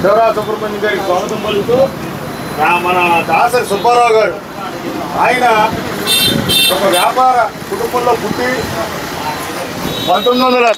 శివరాజ సుబ్రహ్మణ్యం గారికి స్వాగతం పలుకుతూ మన దాసరి సుబ్బారావు గారు ఆయన ఒక వ్యాపార కుటుంబంలో పుట్టి 1900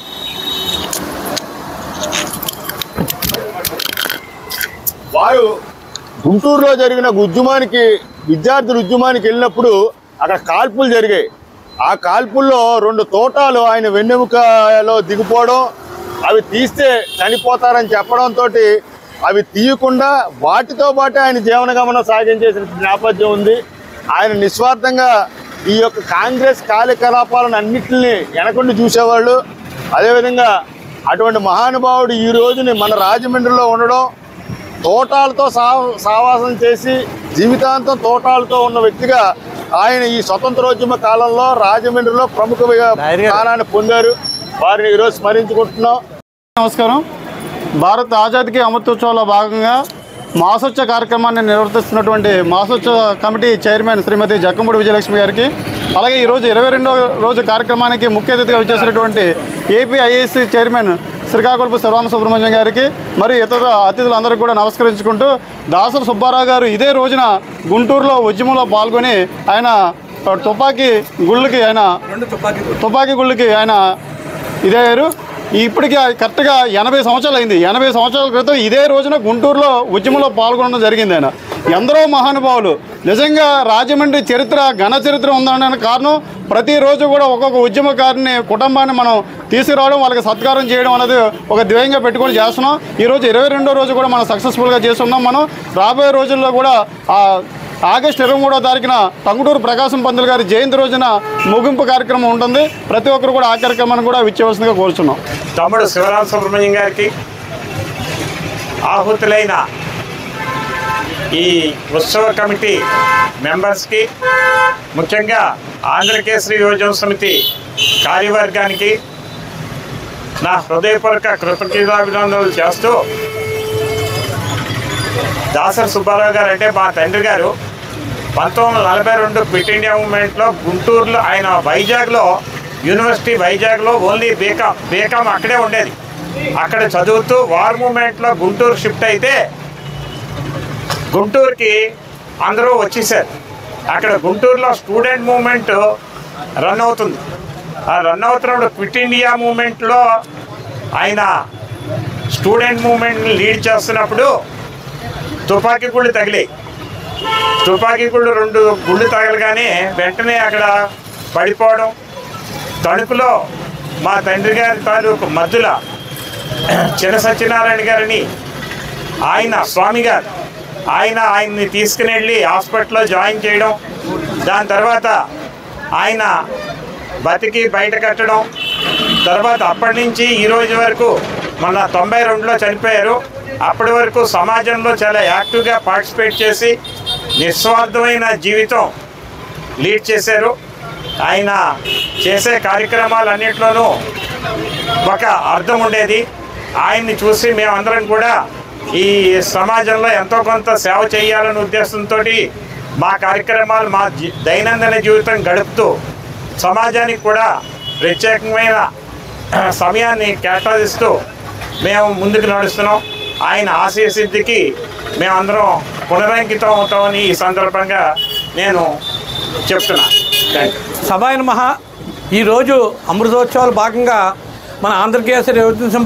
వారు గుంటూరులో జరిగిన విద్యార్థుల ఉద్యమానికి వెళ్ళినప్పుడు అక్కడ కాల్పులు జరిగాయి. ఆ కాల్పుల్లో 2 తోటాలు ఆయన వెన్నెముకలో దిగిపోవడం, అవి తీస్తే చనిపోతారని చెప్పడంతో అవి తీయకుండా వాటితో పాటు ఆయన జీవనగమనం సాగించేసిన నేపథ్యం ఉంది. ఆయన నిస్వార్థంగా ఈ యొక్క కాంగ్రెస్ కార్యకలాపాలను అన్నింటినీ వెనకుండి చూసేవాళ్ళు. అదేవిధంగా అటువంటి మహానుభావుడు ఈ రోజుని మన రాజమండ్రిలో ఉండడం, తోటాలతో సావాసం చేసి జీవితాంతం తోటాలతో ఉన్న వ్యక్తిగా ఆయన ఈ స్వతంత్రోద్యమ కాలంలో రాజమండ్రిలో ప్రముఖ స్థానాన్ని పొందారు. వారిని ఈరోజు స్మరించుకుంటున్నాం. నమస్కారం. భారత్ ఆజాదీకి అమృతోత్సవంలో భాగంగా మాసోత్సవ కార్యక్రమాన్ని నిర్వర్తిస్తున్నటువంటి మాసోత్సవ కమిటీ చైర్మన్ శ్రీమతి జక్కంపూడి విజయలక్ష్మి గారికి, అలాగే ఈరోజు 22వ రోజు కార్యక్రమానికి ముఖ్య అతిథిగా వచ్చేసినటువంటి ఏపీఐఏసీ చైర్మన్ శ్రీకాకుళపు శివరామ సుబ్రహ్మణ్యం గారికి, మరియు ఇతర అతిథులందరికీ కూడా నమస్కరించుకుంటూ, దాసరి సుబ్బారావు గారు ఇదే రోజున గుంటూరులో ఉద్యమంలో పాల్గొని ఆయన తుపాకీ గుళ్ళకి ఆయన ఇదయ్యారు. ఇప్పటికీ కరెక్ట్గా 80 సంవత్సరాలు అయింది. 80 సంవత్సరాల క్రితం ఇదే రోజున గుంటూరులో ఉద్యమంలో పాల్గొనడం జరిగింది. ఆయన ఎందరో మహానుభావులు, నిజంగా రాజమండ్రి చరిత్ర ఘన చరిత్ర ఉందనడానికి కారణం ప్రతిరోజు కూడా ఒక్కొక్క ఉద్యమకారుని కుటుంబాన్ని మనం తీసుకురావడం, వాళ్ళకి సత్కారం చేయడం అనేది ఒక ధ్యేయంగా పెట్టుకొని చేస్తున్నాం. ఈరోజు 22వ రోజు కూడా మనం సక్సెస్ఫుల్గా చేస్తున్నాం. మనం రాబోయే రోజుల్లో కూడా ఆగస్టు 23వ తారీఖున టంగుటూరు ప్రకాశం పంతులు గారి జయంతి రోజున ముగింపు కార్యక్రమం ఉంటుంది. ప్రతి ఒక్కరు కూడా ఆ కార్యక్రమాన్ని కూడా విచ్చేవలసిందిగా కోరుచున్నాం. తమ్ముడు శివరామ సుబ్రహ్మణ్యం గారికి, ఆహుతులైన ఈ ఉత్సవ కమిటీ మెంబర్స్కి, ముఖ్యంగా ఆంధ్రకేసరి యువజన సమితి కార్యవర్గానికి నా హృదయపూర్వక కృతజ్ఞతాభినందనలు చేస్తూ, దాసరి సుబ్బారావు గారు అంటే మా తండ్రి గారు 1942 క్విట్ ఇండియా మూమెంట్లో గుంటూరులో ఆయన వైజాగ్లో యూనివర్సిటీ వైజాగ్లో ఓన్లీ బీకామ్ అక్కడే ఉండేది. అక్కడ చదువుతూ వార్ మూమెంట్లో గుంటూరు షిఫ్ట్ అయితే గుంటూరుకి అందరూ వచ్చేసారు. అక్కడ గుంటూరులో స్టూడెంట్ మూమెంట్ రన్ అవుతుంది. ఆ రన్ అవుతున్నప్పుడు క్విట్ ఇండియా మూమెంట్లో ఆయన స్టూడెంట్ మూమెంట్ని లీడ్ చేస్తున్నప్పుడు తుపాకీ గుళ్ళు తగిలాయి. తుపాకీ గుళ్ళు 2 గుళ్ళు తగలగానే వెంటనే అక్కడ పడిపోవడం, తణుకులో మా తండ్రి గారి తాలూకు మద్దుల చిన్న సత్యనారాయణ గారిని ఆయన స్వామి గారు ఆయన్ని తీసుకుని వెళ్ళి హాస్పిటల్లో జాయిన్ చేయడం, దాని తర్వాత ఆయన బతికి బయట కట్టడం, తర్వాత అప్పటి నుంచి ఈ రోజు వరకు మన 92లో చనిపోయారు. అప్పటి వరకు సమాజంలో చాలా యాక్టివ్గా పార్టిసిపేట్ చేసి నిస్వార్థమైన జీవితం లీడ్ చేశారు. ఆయన చేసే కార్యక్రమాలన్నింటిలోనూ ఒక అర్థం ఉండేది. ఆయన్ని చూసి మేమందరం కూడా ఈ సమాజంలో ఎంతో కొంత సేవ చేయాలనే ఉద్దేశంతో మా కార్యక్రమాలు మా దైనందిన జీవితం గడుపుతూ సమాజానికి కూడా ప్రత్యేకమైన సమయాన్ని కేటాయిస్తూ మేము ముందుకు నడుస్తున్నాం. ఆయన ఆశయ సిద్ధికి మేమందరం పునరంకితం అవుతామని ఈ సందర్భంగా నేను చెప్తున్నాను. సభాయ నమః. ఈరోజు అమృతోత్సవాలు భాగంగా మన ఆంధ్రకేసరి యువజన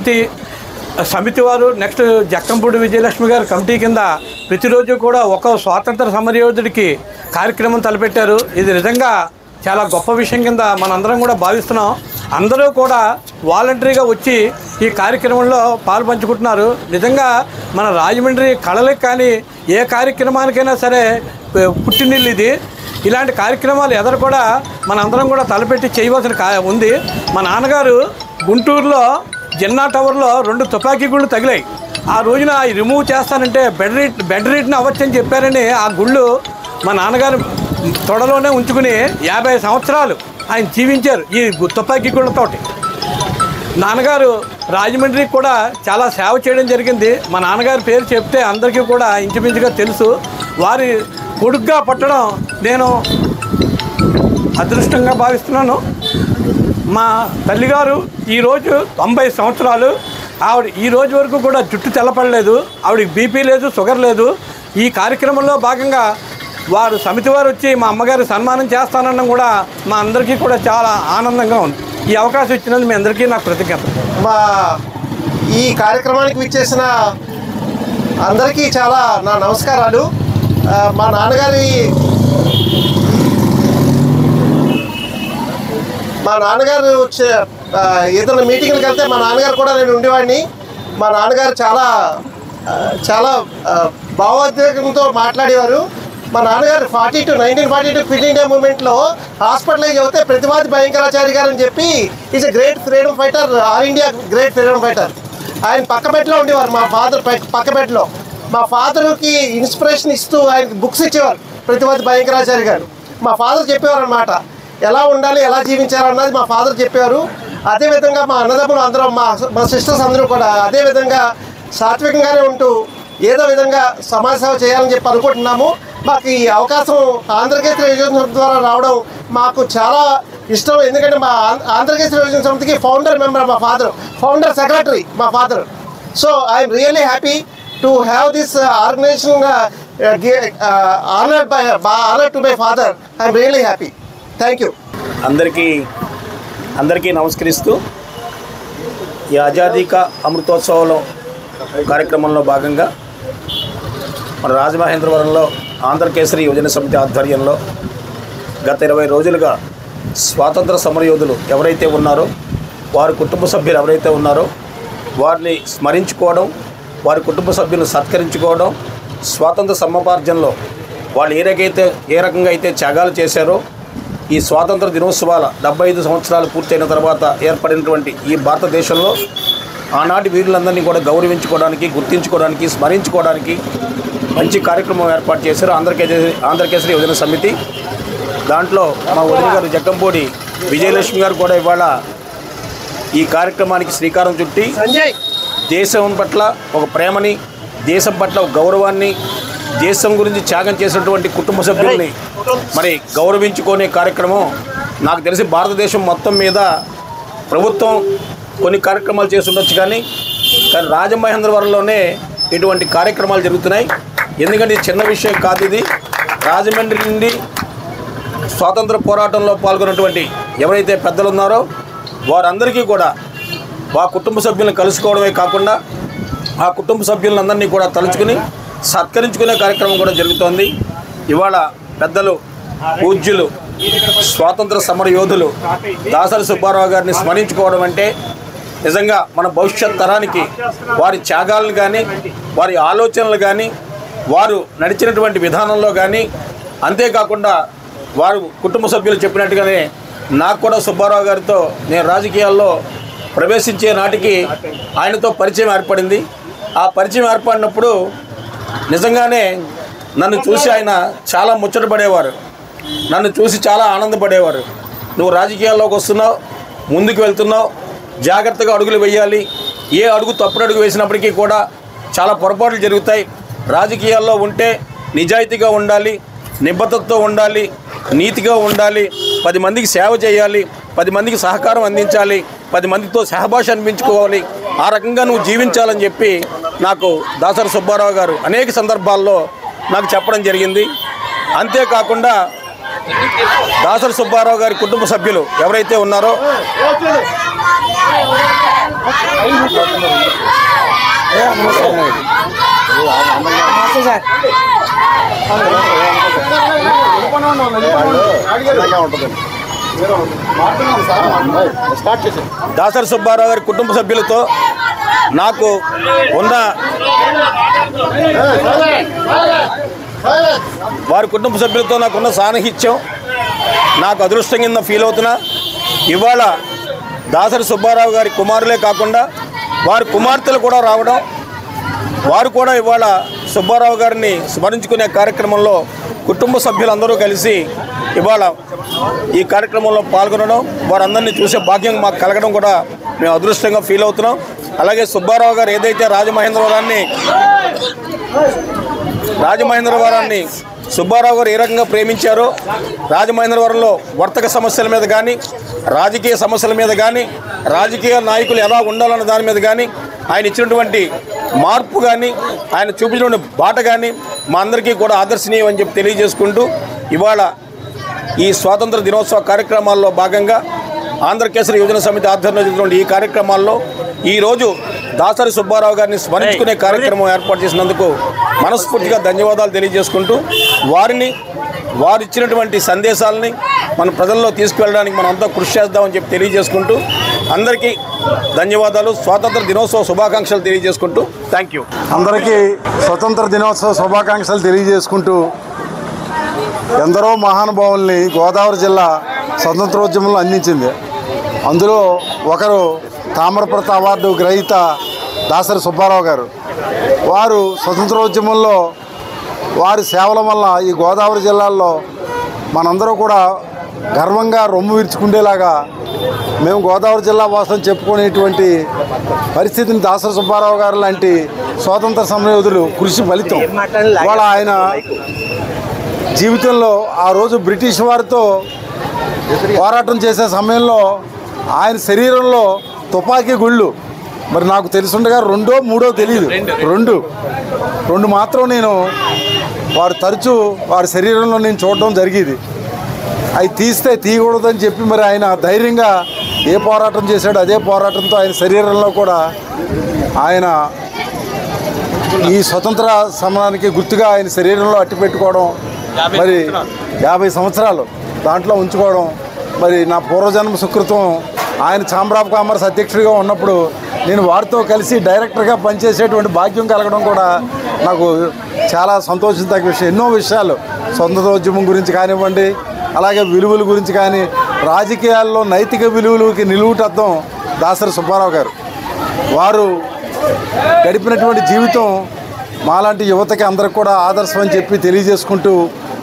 సమితి వారు నెక్స్ట్ జక్కంపూడి విజయలక్ష్మి గారి కమిటీ కింద ప్రతిరోజు కూడా ఒక స్వాతంత్ర సమరయోధుడికి కార్యక్రమం తలపెట్టారు. ఇది నిజంగా చాలా గొప్ప విషయం కింద మనందరం కూడా భావిస్తున్నాం. అందరూ కూడా వాలంటరీగా వచ్చి ఈ కార్యక్రమంలో పాల్పంచుకుంటున్నారు. నిజంగా మన రాజమండ్రి కళలకు కానీ ఏ కార్యక్రమానికైనా సరే పుట్టినిల్లు ఇది. ఇలాంటి కార్యక్రమాలు ఎదురు కూడా మనందరం కూడా తలపెట్టి చేయవలసిన ఉంది. మా నాన్నగారు గుంటూరులో జిన్నా టవర్లో 2 తుపాకీ గుళ్ళు తగిలాయి. ఆ రోజున రిమూవ్ చేస్తానంటే బెడ్ రీట్ని అవ్వచ్చని చెప్పారని ఆ గుళ్ళు మా నాన్నగారు తొడలోనే ఉంచుకుని 50 సంవత్సరాలు ఆయన జీవించారు ఈ తుపాకీ గుళ్ళతోటి. నాన్నగారు రాజమండ్రికి కూడా చాలా సేవ చేయడం జరిగింది. మా నాన్నగారి పేరు చెప్తే అందరికీ కూడా ఇంచుమించుగా తెలుసు. వారి కొడుగ్గా పట్టడం నేను అదృష్టంగా భావిస్తున్నాను. మా తల్లిగారు ఈరోజు 90 సంవత్సరాలు. ఆవిడ ఈ రోజు వరకు కూడా జుట్టు తెల్లపడలేదు, ఆవిడకి బీపీ లేదు, షుగర్ లేదు. ఈ కార్యక్రమంలో భాగంగా వారు సమితి వారు వచ్చి మా అమ్మగారి సన్మానం చేస్తానడం కూడా మా అందరికీ కూడా చాలా ఆనందంగా ఉంది. ఈ అవకాశం ఇచ్చినందుకు మీ అందరికీ నాకు కృతజ్ఞత. మా ఈ కార్యక్రమానికి విచ్చేసిన అందరికీ చాలా నా నమస్కారాలు. మా నాన్నగారు ఏదైనా మీటింగ్కి వెళ్తే మా నాన్నగారు కూడా నేను ఉండేవాడిని. మా నాన్నగారు చాలా చాలా భావోద్వేగంతో మాట్లాడేవారు. మా నాన్నగారు 1942 క్విట్ ఇండియా మూవ్మెంట్లో హాస్పిటలైజ్ అవుతే ప్రతివాది భయంకరాచారి గారు అని చెప్పి is a great freedom fighter, all India great freedom fighter. ఆయన పక్కబెట్లో ఉండేవారు, మా ఫాదర్ పక్కబెట్లో. మా ఫాదర్కి ఇన్స్పిరేషన్ ఇస్తూ ఆయనకి బుక్స్ ఇచ్చేవారు ప్రతివాది భయంకరాచారి గారు. మా ఫాదర్ చెప్పేవారు అన్నమాట, ఎలా ఉండాలి, ఎలా జీవించాలన్నది మా ఫాదర్ చెప్పేవారు. అదేవిధంగా మా అన్నదమ్ములు అందరం, మా సిస్టర్స్ అందరూ కూడా అదేవిధంగా సాత్వికంగానే ఉంటూ ఏదో విధంగా సమాజ సేవ చేయాలని చెప్పి అనుకుంటున్నాము. మాకు ఈ అవకాశం ఆంధ్రకేసరి యువజన సమితి ద్వారా రావడం మాకు చాలా ఇష్టం. ఎందుకంటే మా ఆంధ్రకేసరి యువజన సమితికి ఫౌండర్ మెంబర్ మా ఫాదర్, ఫౌండర్ సెక్రటరీ మా father. So I'm really happy to have this organisation honoured to my father. I'm really happy. Thank you. అందరికీ నమస్కరిస్తూ ఈ ఆజాదీ కా అమృతోత్సవంలో కార్యక్రమంలో భాగంగా మన రాజమహేంద్రవరంలో ఆంధ్రకేసరి యువజన సమితి ఆధ్వర్యంలో గత 20 రోజులుగా స్వాతంత్ర సమరయోధులు ఎవరైతే ఉన్నారో, వారి కుటుంబ సభ్యులు ఎవరైతే ఉన్నారో వారిని స్మరించుకోవడం, వారి కుటుంబ సభ్యులను సత్కరించుకోవడం, స్వాతంత్ర సముపార్జనలో వాళ్ళు ఏ రకంగా అయితే త్యాగాలు చేశారో ఈ స్వాతంత్ర దినోత్సవాల 75 సంవత్సరాలు పూర్తయిన తర్వాత ఏర్పడినటువంటి ఈ భారతదేశంలో ఆనాటి వీరులందరినీ కూడా గౌరవించుకోవడానికి, గుర్తించుకోవడానికి, స్మరించుకోవడానికి మంచి కార్యక్రమం ఏర్పాటు చేశారు ఆంధ్రకేసరి యువజన సమితి. దాంట్లో మా వదిన గారు జక్కంపూడి విజయలక్ష్మి గారు కూడా ఇవాళ ఈ కార్యక్రమానికి శ్రీకారం చుట్టి దేశం పట్ల ఒక ప్రేమని, దేశం పట్ల ఒక గౌరవాన్ని, దేశం గురించి త్యాగం చేసినటువంటి కుటుంబ సభ్యుల్ని మరి గౌరవించుకునే కార్యక్రమం నాకు తెలిసి భారతదేశం మొత్తం మీద ప్రభుత్వం కొన్ని కార్యక్రమాలు చేసి ఉండొచ్చు, కానీ రాజమహేంద్రవరంలోనే ఇటువంటి కార్యక్రమాలు జరుగుతున్నాయి. ఎందుకంటే చిన్న విషయం కాదు ఇది. రాజమండ్రి నుండి స్వాతంత్ర పోరాటంలో పాల్గొన్నటువంటి ఎవరైతే పెద్దలు ఉన్నారో వారందరికీ కూడా ఆ కుటుంబ సభ్యులను కలుసుకోవడమే కాకుండా ఆ కుటుంబ సభ్యులందరినీ కూడా తలుచుకుని సత్కరించుకునే కార్యక్రమం కూడా జరుగుతోంది. ఇవాళ పెద్దలు పూజ్యులు స్వాతంత్ర సమర యోధులు దాసరి సుబ్బారావు గారిని స్మరించుకోవడం అంటే నిజంగా మన భవిష్యత్ తరానికి వారి త్యాగాలను కానీ, వారి ఆలోచనలు కానీ, వారు నడిచినటువంటి విధానంలో కానీ, అంతేకాకుండా వారు కుటుంబ సభ్యులు చెప్పినట్టుగానే నాకు కూడా సుబ్బారావు గారితో నేను రాజకీయాల్లో ప్రవేశించే నాటికి ఆయనతో పరిచయం ఏర్పడింది. ఆ పరిచయం ఏర్పడినప్పుడు నిజంగానే నన్ను చూసి ఆయన చాలా ముచ్చటపడేవారు, నన్ను చూసి చాలా ఆనందపడేవారు. నువ్వు రాజకీయాల్లోకి వస్తున్నావు, ముందుకు వెళ్తున్నావు, జాగ్రత్తగా అడుగులు వేయాలి. ఏ అడుగు తప్పుడు అడుగు వేసినప్పటికీ కూడా చాలా పొరపాట్లు జరుగుతాయి. రాజకీయాల్లో ఉంటే నిజాయితీగా ఉండాలి, నిబద్ధతతో ఉండాలి, నీతిగా ఉండాలి, 10 మందికి సేవ చేయాలి, 10 మందికి సహకారం అందించాలి, 10 మందితో సహభాష అనిపించుకోవాలి, ఆ రకంగా నువ్వు జీవించాలని చెప్పి నాకు దాసరి సుబ్బారావు గారు అనేక సందర్భాల్లో నాకు చెప్పడం జరిగింది. అంతేకాకుండా దాసరి సుబ్బారావు గారి కుటుంబ సభ్యులు ఎవరైతే ఉన్నారో దాసరి సుబ్బారావు గారి కుటుంబ సభ్యులతో నాకు ఉన్న వారి కుటుంబ సభ్యులతో నాకున్న సాన్నిహిత్యం నాకు అదృష్టం కింద ఫీల్ అవుతున్నా. ఇవాళ దాసరి సుబ్బారావు గారి కుమారులే కాకుండా వారి కుమార్తెలు కూడా రావడం, వారు కూడా ఇవాళ సుబ్బారావు గారిని స్మరించుకునే కార్యక్రమంలో కుటుంబ సభ్యులందరూ కలిసి ఇవాళ ఈ కార్యక్రమంలో పాల్గొనడం, వారందరినీ చూసే భాగ్యం మాకు కలగడం కూడా మేము అదృష్టంగా ఫీల్ అవుతున్నాం. అలాగే సుబ్బారావు గారు ఏదైతే రాజమహేంద్రవరాన్ని సుబ్బారావు గారు ఏ రకంగా ప్రేమించారో, రాజమహేంద్రవరంలో వర్తక సమస్యల మీద కానీ, రాజకీయ సమస్యల మీద కానీ, రాజకీయ నాయకులు ఎలా ఉండాలన్న దాని మీద కానీ, ఆయన ఇచ్చినటువంటి మార్పు కానీ ఆయన చూపించినటువంటి బాట కానీ మా అందరికీ కూడా ఆదర్శనీయం అని చెప్పి తెలియజేసుకుంటూ ఇవాళ ఈ స్వాతంత్ర దినోత్సవ కార్యక్రమాల్లో భాగంగా ఆంధ్రకేసరి యువజన సమితి ఆధ్వర్యంలో జరిగినటువంటి ఈ కార్యక్రమాల్లో ఈరోజు దాసరి సుబ్బారావు గారిని స్మరించుకునే కార్యక్రమం ఏర్పాటు చేసినందుకు మనస్ఫూర్తిగా ధన్యవాదాలు తెలియజేసుకుంటూ వారు ఇచ్చినటువంటి సందేశాలని మన ప్రజల్లో తీసుకువెళ్ళడానికి మనం అంతా కృషి చేద్దామని చెప్పి తెలియజేసుకుంటూ అందరికీ ధన్యవాదాలు, స్వాతంత్ర దినోత్సవ శుభాకాంక్షలు తెలియజేసుకుంటూ థ్యాంక్ యూ. అందరికీ స్వతంత్ర దినోత్సవ శుభాకాంక్షలు తెలియజేసుకుంటూ ఎందరో మహానుభావుల్ని గోదావరి జిల్లా స్వతంత్రోద్యమంలో అందించింది. అందులో ఒకరు తామ్రపర్తి అవార్డు గ్రహీత దాసరి సుబ్బారావు గారు. వారు స్వతంత్రోద్యమంలో వారి సేవల వల్ల ఈ గోదావరి జిల్లాల్లో మనందరూ కూడా గర్వంగా రొమ్ము విరుచుకుండేలాగా మేము గోదావరి జిల్లా వాసం చెప్పుకునేటువంటి పరిస్థితిని దాసరి సుబ్బారావు గారు లాంటి స్వాతంత్ర సమరయోధులు కృషి ఫలితం. ఇవాళ ఆయన జీవితంలో ఆ రోజు బ్రిటిష్ వారితో పోరాటం చేసే సమయంలో ఆయన శరీరంలో తుపాకీ గుళ్ళు మరి నాకు తెలుసుండగా 2 3 తెలియదు, 2 మాత్రం నేను వారు తరచూ వారి శరీరంలో నేను చూడడం జరిగేది. అవి తీయకూడదని చెప్పి మరి ఆయన ధైర్యంగా ఏ పోరాటం చేశాడో అదే పోరాటంతో ఆయన శరీరంలో కూడా ఆయన ఈ స్వతంత్ర సమరానికి గుర్తుగా ఆయన శరీరంలో అట్టి పెట్టుకోవడం, మరి 50 సంవత్సరాలు దాంట్లో ఉంచుకోవడం, మరి నా పూర్వజన్మ సుకృతం. ఆయన ఛాంబర్ ఆఫ్ కామర్స్ అధ్యక్షుడిగా ఉన్నప్పుడు నేను వారితో కలిసి డైరెక్టర్గా పనిచేసేటువంటి భాగ్యం కలగడం కూడా నాకు చాలా సంతోషించదగ్గ విషయం. ఎన్నో విషయాలు స్వతంత్రోద్యమం గురించి కానివ్వండి, అలాగే విలువల గురించి కానీ, రాజకీయాల్లో నైతిక విలువలకి నిలువుటద్దం దాసరి సుబ్బారావు గారు. వారు గడిపినటువంటి జీవితం మాలాంటి యువతకి అందరికి కూడా ఆదర్శం అని చెప్పి తెలియజేసుకుంటూ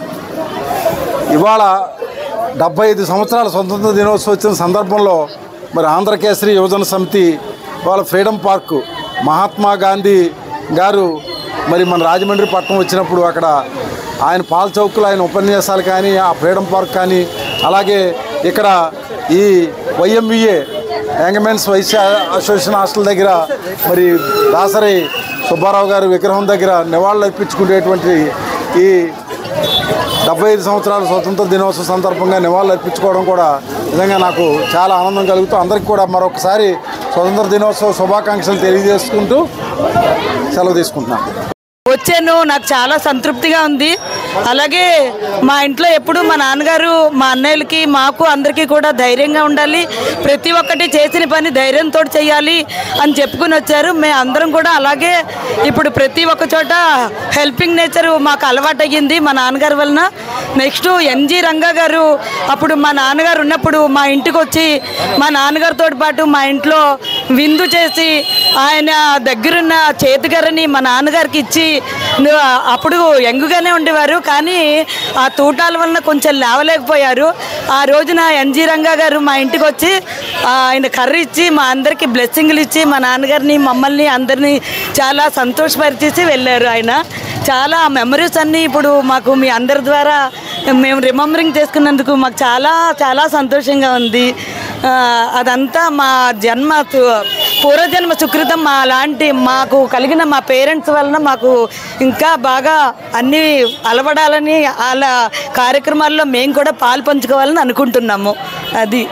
ఇవాళ 75 సంవత్సరాల స్వతంత్ర దినోత్సవం వచ్చిన సందర్భంలో మరి ఆంధ్రకేసరి యువజన సమితి వాళ్ళ ఫ్రీడమ్ పార్కు మహాత్మా గాంధీ గారు మరి మన రాజమండ్రి పట్టణం వచ్చినప్పుడు అక్కడ ఆయన పాల చౌక్లో ఆయన ఉపన్యాసాలు కానీ, ఆ ఫ్రీడమ్ పార్క్ కానీ, అలాగే ఇక్కడ ఈ YMVA young men's vice association hostel దగ్గర మరి దాసరి సుబ్బారావు గారి విగ్రహం దగ్గర నివాళులు అర్పించుకునేటువంటి ఈ 75 సంవత్సరాల స్వతంత్ర దినోత్సవం సందర్భంగా నివాళులు అర్పించుకోవడం కూడా నిజంగా నాకు చాలా ఆనందం కలుగుతూ అందరికీ కూడా మరొకసారి స్వతంత్ర దినోత్సవ శుభాకాంక్షలు తెలియజేసుకుంటూ సెలవు తీసుకుంటున్నాను. వచ్చాను, నాకు చాలా సంతృప్తిగా ఉంది. అలాగే మా ఇంట్లో ఎప్పుడు మా నాన్నగారు మా అన్నయ్యలకి మాకు అందరికీ కూడా ధైర్యంగా ఉండాలి, ప్రతి ఒక్కటి చేసిన పని ధైర్యంతో చేయాలి అని చెప్పుకుని వచ్చారు. మేము అందరం కూడా అలాగే ఇప్పుడు ప్రతి ఒక్క చోట హెల్పింగ్ నేచర్ మాకు అలవాటు అయ్యింది మా నాన్నగారి వలన. నెక్స్ట్ NG రంగా గారు అప్పుడు మా నాన్నగారు ఉన్నప్పుడు మా ఇంటికి వచ్చి మా నాన్నగారితో పాటు మా ఇంట్లో విందు చేసి ఆయన దగ్గరున్న చేతికర్రని మా నాన్నగారికి ఇచ్చి, అప్పుడు యంగుగానే ఉండేవారు కానీ ఆ తూటాల వలన కొంచెం లేవలేకపోయారు. ఆ రోజున NG రంగా గారు మా ఇంటికి వచ్చి ఆయన కర్రీ ఇచ్చి మా అందరికీ బ్లెస్సింగ్లు ఇచ్చి మా నాన్నగారిని మమ్మల్ని అందరినీ చాలా సంతోషపరిచేసి వెళ్ళారు. ఆయన చాలా మెమరీస్ అన్నీ ఇప్పుడు మాకు మీ అందరి ద్వారా మేము రిమెంబరింగ్ చేసుకున్నందుకు మాకు చాలా చాలా సంతోషంగా ఉంది. అదంతా మా పూర్వజన్మ సుకృతం. మా లాంటి మాకు కలిగిన మా పేరెంట్స్ వలన మాకు ఇంకా బాగా అన్నీ అలవడాలని వాళ్ళ కార్యక్రమాల్లో మేము కూడా పాలు పంచుకోవాలని అనుకుంటున్నాము. అది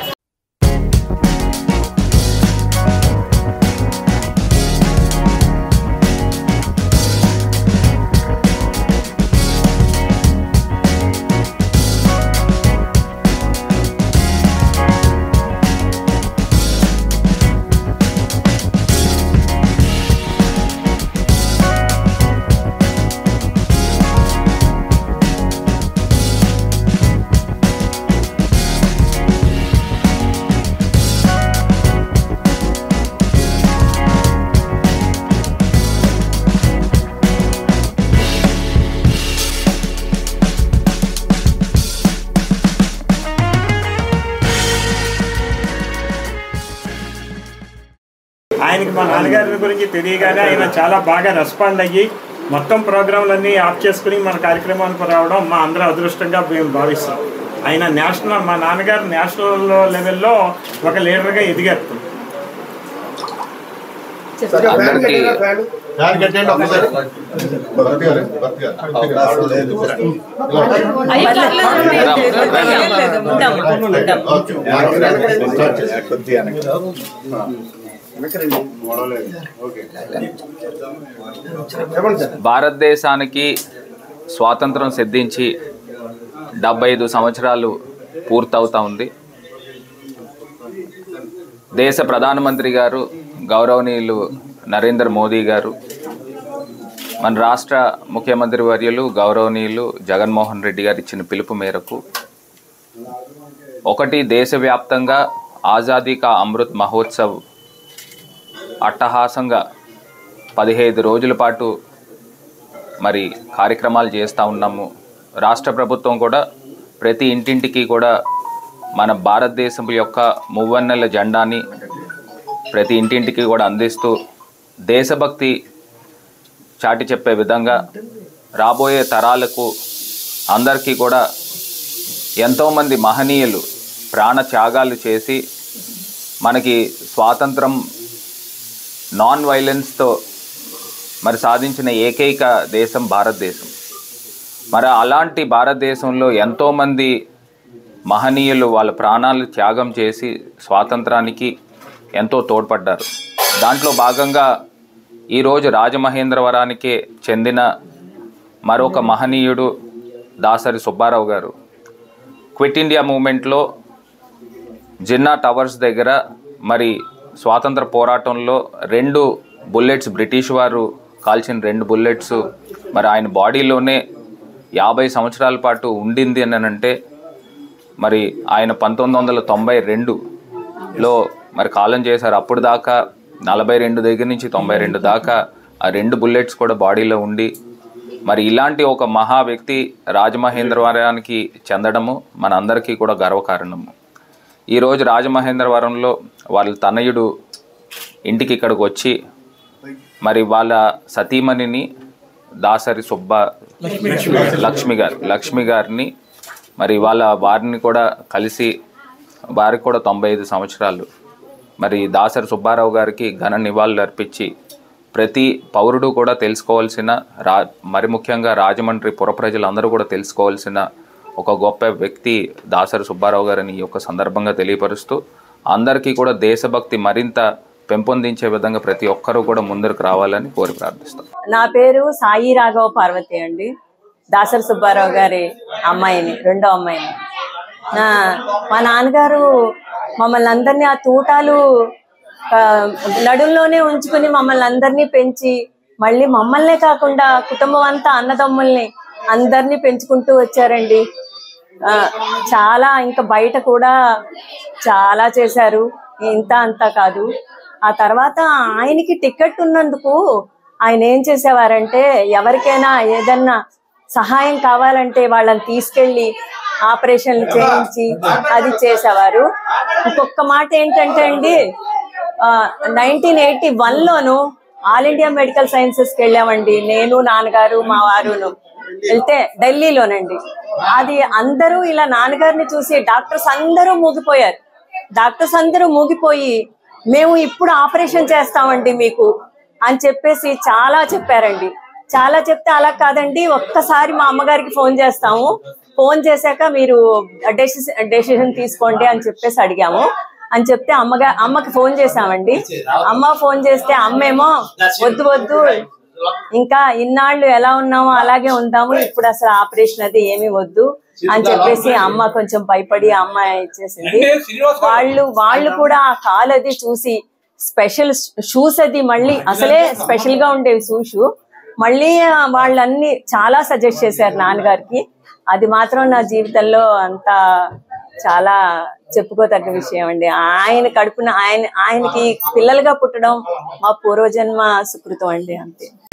ఆయనకి మా నాన్నగారి గురించి తెలియగానే ఆయన చాలా బాగా రెస్పాండ్ అయ్యి మొత్తం ప్రోగ్రాంలన్నీ ఆఫ్ చేసుకుని మన కార్యక్రమానికి రావడం మా అందరూ అదృష్టంగా మేము భావిస్తాం. ఆయన మా నాన్నగారు నేషనల్ లెవెల్లో ఒక లీడర్గా ఎదిగారు. అందరికీ భారతదేశానికి స్వాతంత్రం సిద్ధించి 75 సంవత్సరాలు పూర్తవుతా ఉంది. దేశ ప్రధానమంత్రి గారు గౌరవనీయులు నరేంద్ర మోదీ గారు, మన రాష్ట్ర ముఖ్యమంత్రి వర్యులు గౌరవనీయులు జగన్మోహన్ రెడ్డి గారు ఇచ్చిన పిలుపు మేరకు దేశవ్యాప్తంగా ఆజాదీ కా అమృత్ మహోత్సవ్ అట్టహాసంగా 15 రోజుల పాటు మరి కార్యక్రమాలు చేస్తూ ఉన్నాము. రాష్ట్ర ప్రభుత్వం కూడా ప్రతి ఇంటింటికి కూడా మన భారతదేశం యొక్క మువ్వన్నెల జెండాని ప్రతి ఇంటింటికి కూడా అందిస్తూ దేశభక్తి చాటి చెప్పే విధంగా రాబోయే తరాలకు అందరికీ కూడా ఎంతోమంది మహనీయులు ప్రాణ త్యాగాలు చేసి మనకి స్వాతంత్రం నాన్ వైలెన్స్తో మరి సాధించిన ఏకైక దేశం భారతదేశం. మరి అలాంటి భారతదేశంలో ఎంతోమంది మహనీయులు వాళ్ళ ప్రాణాలు త్యాగం చేసి స్వాతంత్రానికి ఎంతో తోడ్పడ్డారు. దాంట్లో భాగంగా ఈరోజు రాజమహేంద్రవరానికి చెందిన మరొక మహనీయుడు దాసరి సుబ్బారావు గారు క్విట్ ఇండియా మూమెంట్లో జిన్నా టవర్స్ దగ్గర మరి స్వాతంత్ర పోరాటంలో 2 బుల్లెట్స్ బ్రిటిష్ వారు కాల్చిన 2 బుల్లెట్స్ మరి ఆయన బాడీలోనే 50 సంవత్సరాల పాటు ఉండింది అని అంటే మరి ఆయన 1992లో మరి కాలం చేశారు. అప్పుడు దాకా 42 దగ్గర నుంచి 92 దాకా ఆ 2 బుల్లెట్స్ కూడా బాడీలో ఉండి మరి ఇలాంటి ఒక మహా వ్యక్తి రాజమహేంద్రవరానికి చెందడము మన అందరికీ కూడా గర్వకారణము. ఈరోజు రాజమహేంద్రవరంలో వాళ్ళ తనయుడు ఇంటికి ఇక్కడికి వచ్చి మరి వాళ్ళ సతీమణిని దాసరి లక్ష్మి గారిని మరి వారిని కూడా కలిసి వారికి కూడా 95 సంవత్సరాలు మరి దాసరి సుబ్బారావు గారికి ఘన నివాళులు అర్పించి ప్రతి పౌరుడు కూడా తెలుసుకోవాల్సిన మరి ముఖ్యంగా రాజమండ్రి పుర ప్రజలందరూ కూడా తెలుసుకోవాల్సిన ఒక గొప్ప వ్యక్తి దాసరి సుబ్బారావు గారిని ఈ యొక్క సందర్భంగా తెలియపరుస్తూ అందరికీ కూడా దేశభక్తి మరింత పెంపొందించే విధంగా ప్రతి ఒక్కరూ కూడా ముందుకు రావాలని కోరి ప్రార్థిస్తాం. నా పేరు సాయి రాఘవ పార్వతి అండి. దాసరి సుబ్బారావు గారి అమ్మాయిని, 2వ అమ్మాయిని. మా నాన్నగారు మమ్మల్ని అందరినీ ఆ తూటాలు నడుల్లోనే ఉంచుకుని మమ్మల్ని అందరినీ పెంచి మళ్ళీ మమ్మల్నే కాకుండా కుటుంబం అంతా అన్నదమ్ముల్ని అందరినీ పెంచుకుంటూ వచ్చారండి. చాలా ఇంకా బయట కూడా చాలా చేశారు, ఇంత అంతా కాదు. ఆ తర్వాత ఆయనకి టికెట్ ఉన్నందుకు ఆయన ఏం చేసేవారంటే ఎవరికైనా ఏదన్నా సహాయం కావాలంటే వాళ్ళని తీసుకెళ్ళి ఆపరేషన్లు చేయించి అది చేసేవారు. ఇంకొక మాట ఏంటంటే అండి, 1981లోను ఆల్ ఇండియా మెడికల్ సైన్సెస్కి వెళ్ళామండి. నేను, నాన్నగారు, మా వారును వెళ్తే ఢిల్లీలోనండి. అది అందరూ ఇలా నాన్నగారిని చూసి డాక్టర్స్ అందరూ మూగిపోయి మేము ఇప్పుడు ఆపరేషన్ చేస్తామండి మీకు అని చెప్పేసి చాలా చెప్పారండి. చాలా చెప్తే అలా కాదండి, ఒక్కసారి మా అమ్మగారికి ఫోన్ చేస్తాము, ఫోన్ చేశాక మీరు డెసిషన్ తీసుకోండి అని చెప్పేసి అడిగాము. అని చెప్తే అమ్మకి ఫోన్ చేసామండి. అమ్మ ఫోన్ చేస్తే అమ్మేమో వద్దు ఇంకా ఇన్నాళ్ళు ఎలా ఉన్నామో అలాగే ఉందాము, ఇప్పుడు అసలు ఆపరేషన్ అది ఏమీ వద్దు అని చెప్పేసి అమ్మ కొంచెం భయపడి అమ్మ ఇచ్చేసింది. వాళ్ళు కూడా ఆ కాలు అది చూసి స్పెషల్ షూస్ అది మళ్ళీ అసలే స్పెషల్ గా ఉండేవి షూ మళ్ళీ వాళ్ళన్ని చాలా సజెస్ట్ చేశారు నాన్నగారికి. అది మాత్రం నా జీవితంలో అంతా చాలా చెప్పుకోదగ్గ విషయం అండి. ఆయన కడుపున ఆయనకి పిల్లలుగా పుట్టడం మా పూర్వజన్మ సుకృతం అండి, అంతే.